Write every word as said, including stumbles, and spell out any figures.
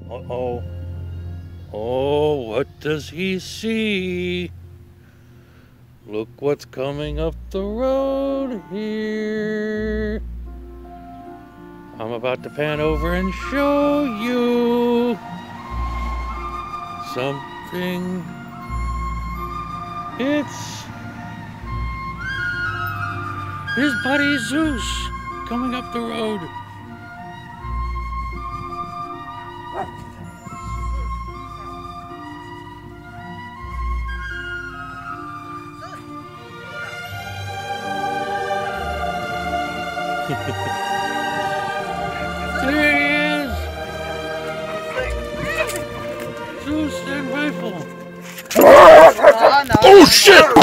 Uh-oh. Oh, what does he see? Look what's coming up the road here. I'm about to pan over and show you something. It's his buddy Zeus coming up the road. There he is! Zeus and Rifle! Oh, no. Oh shit!